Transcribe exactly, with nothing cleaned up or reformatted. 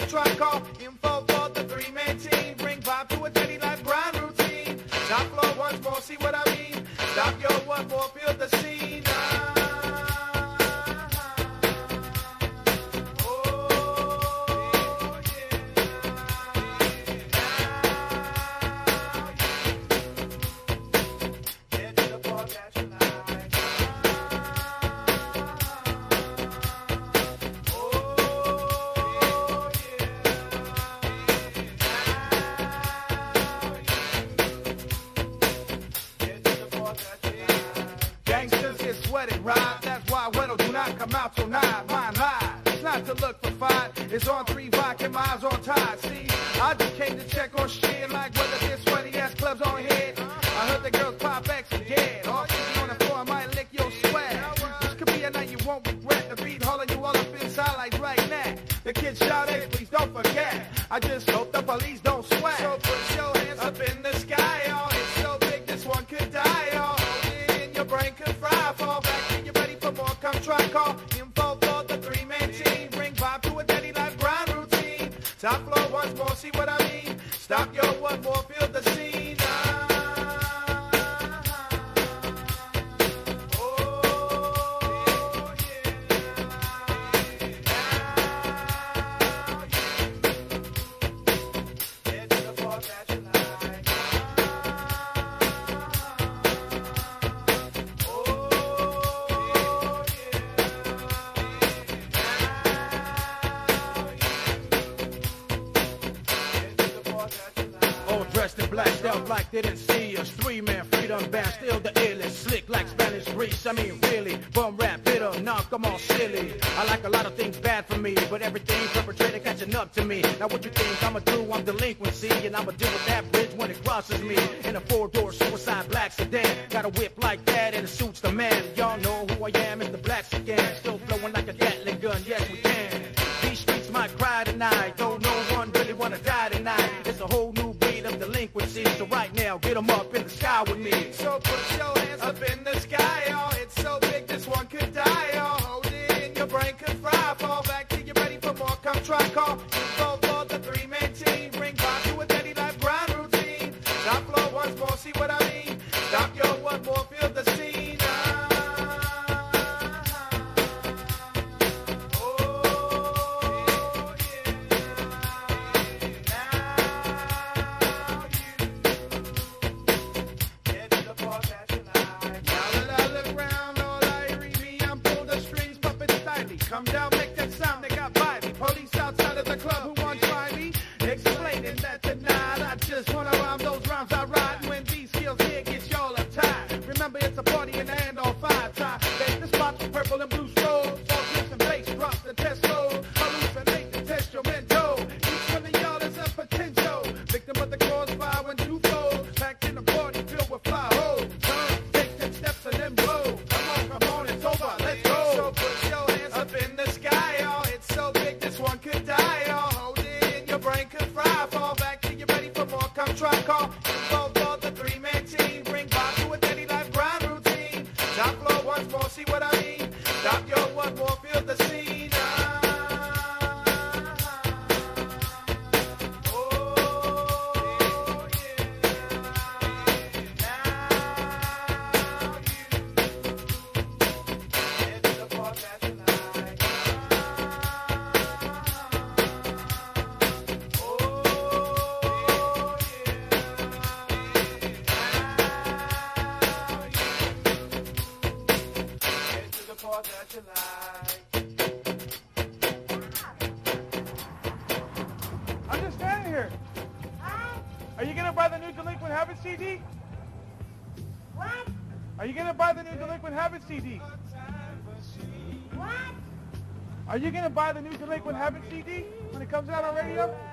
try call info for the three-man team. Bring vibe to a daily life grind routine. Top floor once more, see what I mean? Stop your one more, feel the scene. Ah. Come out tonight, mine live. It's not to look for fight. It's on three vodka, miles on tide. See, I just came to check on shit like whether there's sweaty ass clubs on head. I heard the girls pop X again. All on the floor, I might lick your swag. This could be a night you won't regret. The beat hauling you all up inside like right now. The kids shout, hey, please don't forget. I just hope the police don't sweat. So put your hands up in the sky, y'all. It's so big, this one could die, y'all. Hold it in your brain could fry. Fall back till you're ready for more. Come try call info for the three-man team. Bring vibe to a daily life grind routine. Top floor once more, see what I mean? Stop your one more, feel the scene. Ah. Like they didn't see us, three-man freedom band, still the illest, slick like Spanish grease. I mean, really, bum rap, bitter, knock them all silly. I like a lot of things bad for me, but everything perpetrated catching up to me. Now what you think I'ma do? I'm delinquency, and I'ma deal with that bridge when it crosses me. In a four-door suicide black sedan, got a whip like that and it suits the man. Y'all know who I am, it's the black sedan, still flowing like a Gatling gun, yes we can. These streets might cry tonight, though no one really wanna die tonight. It's a whole new breed of delinquency, so right now, get them up in the sky with me. So put your hands up in the sky, y'all. It's so big, this one could die, y'all. Hold it in your brain could fry. Fall back till you're ready for more. Come try call info for the three-man team. Bring vibe to a daily life grind routine. Top floor once more, see what I mean? Stop your one more, feel the scene. Ah. Come down, make that sound, they got by me. Police outside of the club who won't try me. Explaining that tonight I just wanna rhyme those rhymes I write. When these skills here get y'all uptight. Remember it's a party in the hand on five time. Make the spots with purple and blue strobes. All clips and bass drops the test load. Hallucinate the test your mental. Each one of y'all is a potential victim of the crossfire when two fold. Packed in a party filled with fly holes. Turn, take ten steps and then blow. Come on, come on, it's over, let's go. So put your hands up in the sky, y'all. It's so big, this one could die, y'all. Hold it in your brain could fry. Fall back till you're ready for more. Come try call info for the three-man team. Bring vibe to a daily life grind routine. Top floor once more, see what I mean? Stop your one more, feel the scene. Ah. I'm just standing here. Are you gonna buy the new Delinquent Habits C D? What? Are you gonna buy the new Delinquent Habits C D? What? Are you gonna buy the new Delinquent Habits C D when it comes out on radio?